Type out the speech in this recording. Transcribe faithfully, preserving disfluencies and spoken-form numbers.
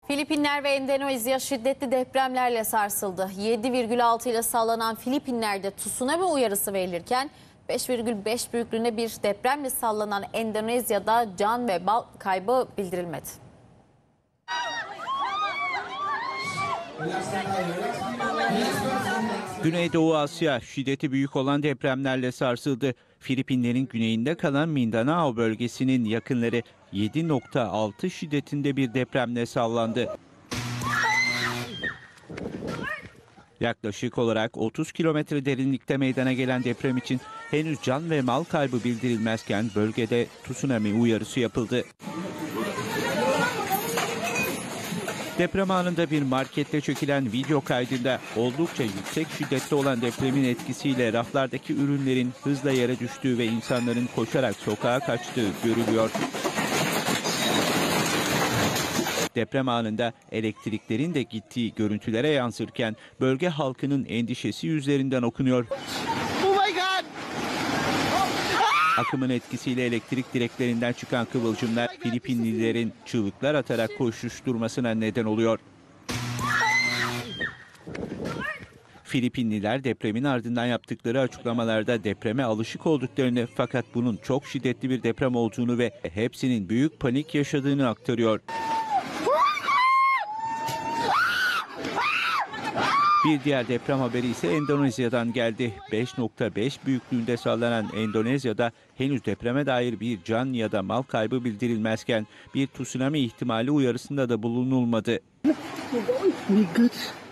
Filipinler ve Endonezya şiddetli depremlerle sarsıldı. yedi virgül altı ile sallanan Filipinler'de tsunami uyarısı verilirken beş virgül beş büyüklüğünde bir depremle sallanan Endonezya'da can ve mal kaybı bildirilmedi. Güneydoğu Asya şiddeti büyük olan depremlerle sarsıldı. Filipinlerin güneyinde kalan Mindanao bölgesinin yakınları yedi nokta altı şiddetinde bir depremle sallandı. Yaklaşık olarak otuz kilometre derinlikte meydana gelen deprem için henüz can ve mal kaybı bildirilmezken bölgede tsunami uyarısı yapıldı. Deprem anında bir markette çekilen video kaydında oldukça yüksek şiddette olan depremin etkisiyle raflardaki ürünlerin hızla yere düştüğü ve insanların koşarak sokağa kaçtığı görülüyor. Deprem anında elektriklerin de gittiği görüntülere yansırken bölge halkının endişesi yüzlerinden okunuyor. Akımın etkisiyle elektrik direklerinden çıkan kıvılcımlar Filipinlilerin çığlıklar atarak koşuşturmasına neden oluyor. Filipinliler depremin ardından yaptıkları açıklamalarda depreme alışık olduklarını fakat bunun çok şiddetli bir deprem olduğunu ve hepsinin büyük panik yaşadığını aktarıyor. Bir diğer deprem haberi ise Endonezya'dan geldi. beş nokta beş büyüklüğünde sallanan Endonezya'da henüz depreme dair bir can ya da mal kaybı bildirilmezken bir tsunami ihtimali uyarısında da bulunulmadı.